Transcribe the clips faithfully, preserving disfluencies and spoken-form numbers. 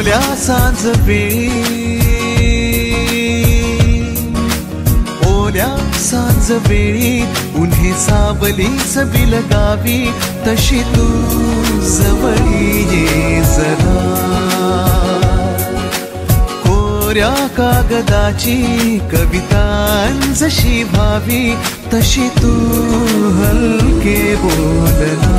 ओल्या सांज वेळी, ओल्या सांज वेळी उन्हे सावलीच बिलगावी, तशी तू जवळी ये जरा. कोऱ्या कागदाची कविता जशी व्हावी, तशी तू हलके बोलना.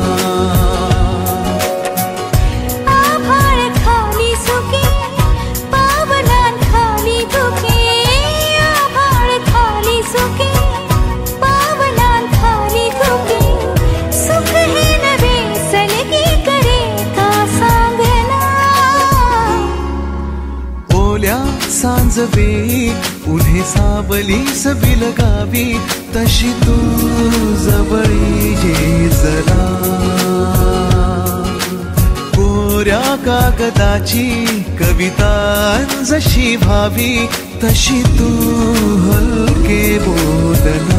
सांज वेळी उन्हे सावलीच बिलगावी, तशी तू जवळी ये जरा. कोऱ्या कागदाची कविता जशी व्हावी, तशी तू हलके बोलना.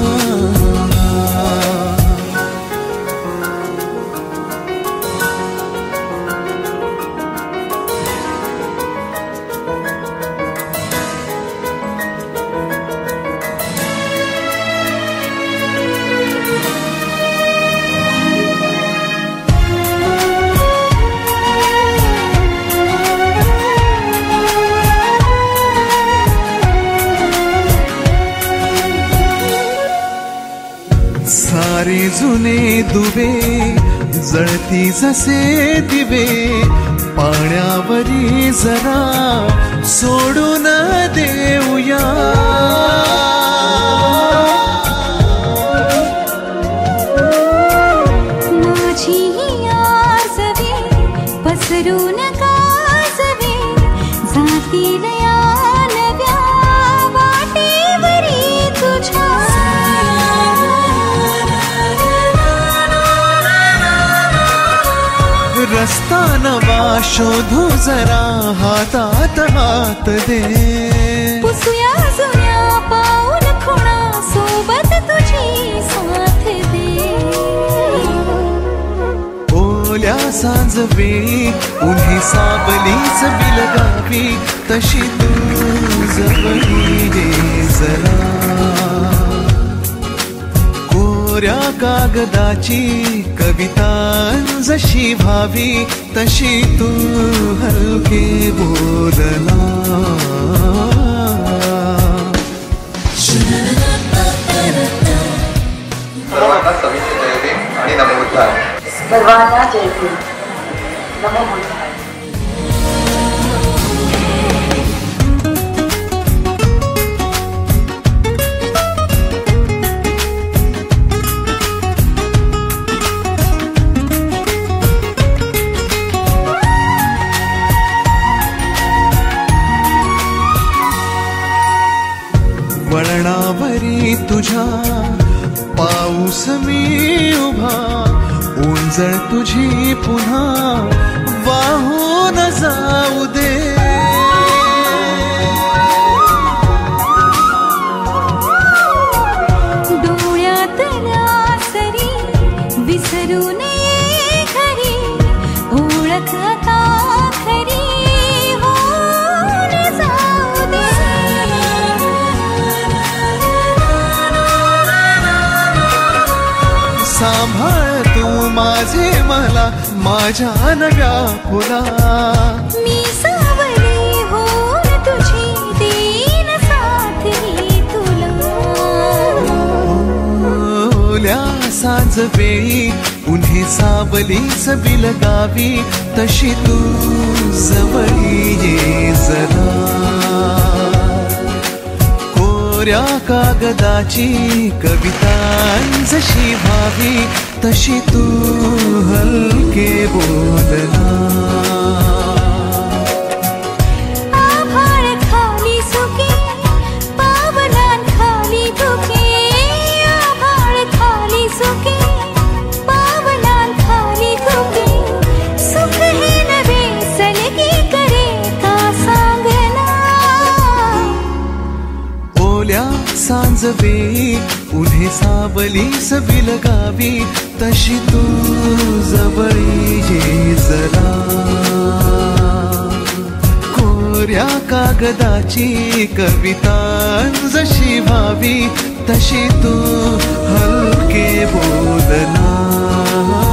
सारे जुने दुवे जळती जसे दिवे, पाण्यावरी जरा सोडून देऊया. माझी आसवे पसरून काजवे, जातील या नव्या वाटेवरी तुझ्या. रस्ता नवा शोधू जरा, हातात हात दे. पुसूया जुन्या पाऊल खुणा, सोबत तुझी साथ दे. ओल्या सांज वेळी उन्हे सावलीच बिलगावी, तशी तू जवळी ये जरा. कोऱ्या कागदाची कविता जशी व्हावी, तशी तू हलके बोलना. सर्वांना सविस्तर जयते आणि नमो बुद्धाय. सर्वांना जयते नमो बुद्धाय. वळणावरी तुझ्या पाऊस मी उभा, ओंजळ तुझी पुन्हा वाहून जाऊ दे. डोळ्यातल्या सरी विसरू नये खरी, ओळख आता खरी होऊन जाऊ दे. सांभाळ तू माझे मला माझ्या नव्या फुला. मी सावली होऊन तुझी देईन साथ ही तुला. ओल्या सांज वेळी उन्हे सावलीच बिलगावी, तशी तू जवळी ये जरा. कोऱ्या कागदाची कविता जशी व्हावी, तशी तू हलके बोलना. आभाळ खाली सुके, पावलां खाली धुके. आभाळ खाली सुके, पावलां खाली धुके. सुख हे नवे सलगी करे का सांगना. ओल्या सांज वेळी उन्हे सावलीच बिलगावी, तशी तू जवळी ये जरा. कागदाची कविता जशी व्हावी तशी तू हलके बोलना.